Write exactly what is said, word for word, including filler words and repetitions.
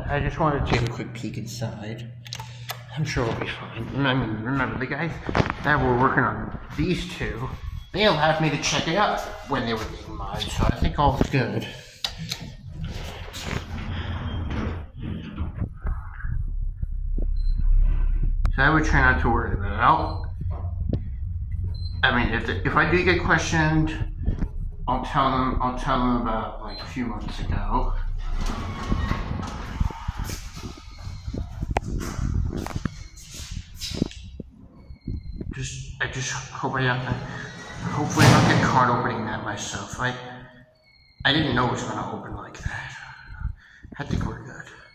I just wanted to take a quick peek inside. I'm sure we'll be fine. I mean, remember, the guys that were working on these two, they allowed me to check it out when they were being modded, so I think all is good. So I would try not to worry about it. I'll, I mean, if, the, if I do get questioned, I'll tell them, I'll tell them about like a few months ago. Just, I just hope I, I hopefully I don't get caught opening that myself. I, I didn't know it was going to open like that. I think we're good.